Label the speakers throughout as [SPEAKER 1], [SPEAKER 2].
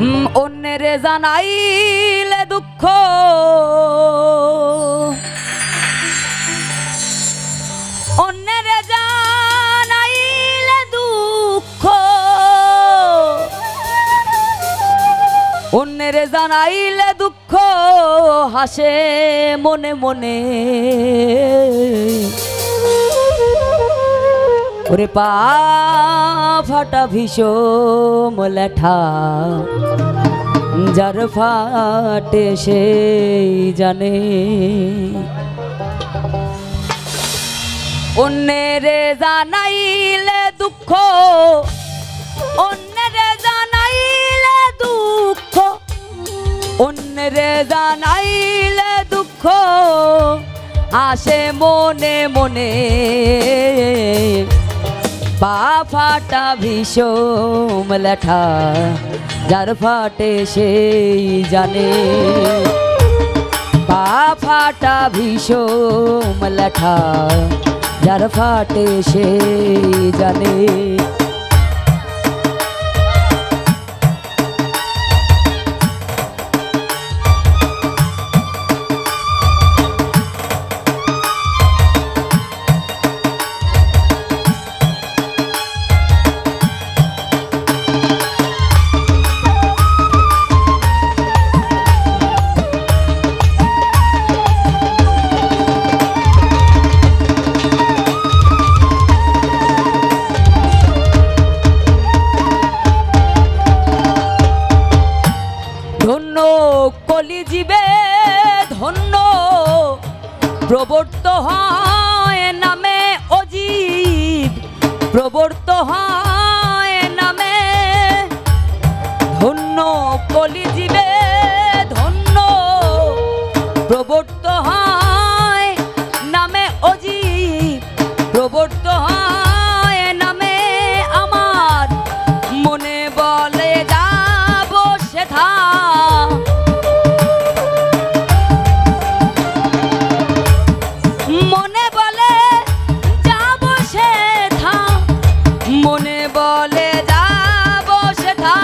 [SPEAKER 1] অন্যেরে জানাইলে দুঃখ অন্যেরে জানাইলে দুঃখ অন্যেরে জানাইলে দুঃখ হাসে মনে মনে ওরে পা ফাটা ভীষণ লেঠা যার ফাটে সেই জানে অন্যেরে জানাইলে দুঃখ অন্যেরে জানাইলে দুঃখ অন্যেরে জানাইলে দুঃখ আসে মনে মনে পা ফাটা ভীষণ লেঠা যার ফাটে সেই জানে পা ফাটা ভীষণ লেঠা যার ফাটে সেই জানে ধন্য কলিজীবে ধন্য প্রবর্ত হয় নামে অজীব প্রবর্ত হয় নামে ধন্য কলিজীবে ধন্য প্রবর্ত হয় নামে অজীব প্রবর্ত হয় নামে আমার মনে বলে যাব সেথা মনে বলে যাব সেথা মনে বলে যাব সেথা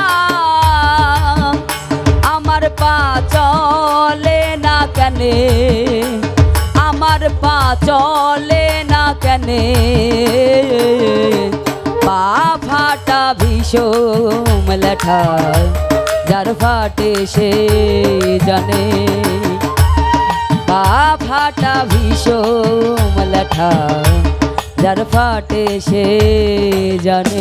[SPEAKER 1] আমার পা চলে না কেনে আমার পা চলে না কেনে পা ফাটা ভীষণ লেঠা যার ফাটে সে জানে পা ফাটা ভীষণ লেঠা যার ফাটে সে জানে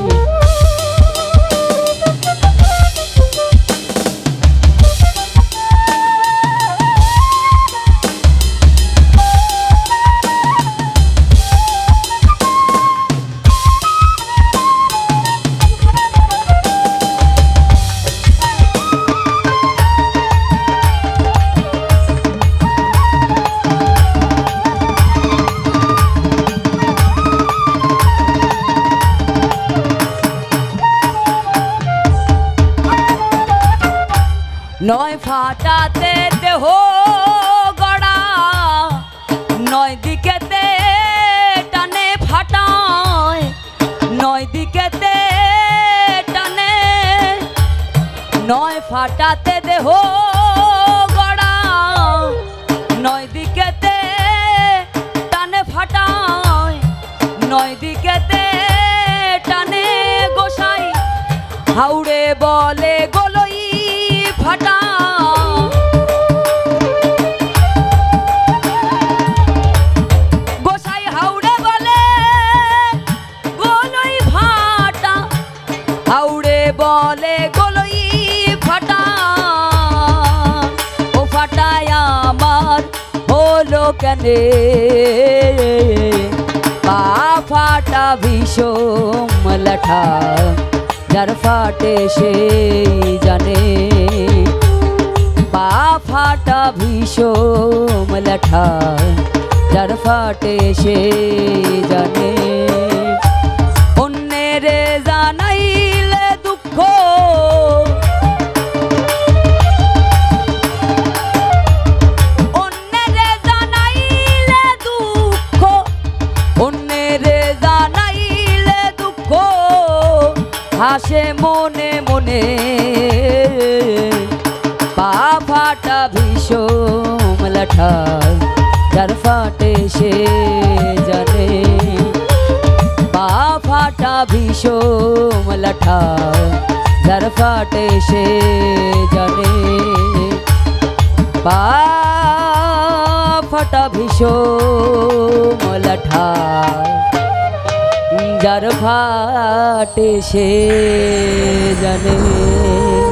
[SPEAKER 1] নয় ফাটাতে দেহ গড়া নয় দিকেতে টানে ফাটায় নয় দিকেতে টানে নয় ফাটাতে দেহ গড়া নয় দিকেতে টানে ফাটায় নয় দিকেতে টানে গোসাই হাউড়ে বলে গোলই ফাটা গোসাই হাউড়ে বলে গোলই ফাটা হাউড়ে বলে গোলই ফাটা ও ফাটায় আমার হলো কেনে পা ফাটা ভীষণ লেঠা যার ফাটে সেই জানে পা ফাটা ভীষণ লেঠা যার ফাটে সে জানে অন্যেরে জানাইলে দুঃখ অন্যেরে জানাইলে দুঃখ অন্যেরে জানাইলে দুঃখ হাসে মনে মনে বিষম লাঠায় যার ফাটে সে জানে পা ফাটা বিষম লাঠায় যার ফাটে সে জানে পা ফাটা বিষম লাঠায় যার ফাটে সে জানে।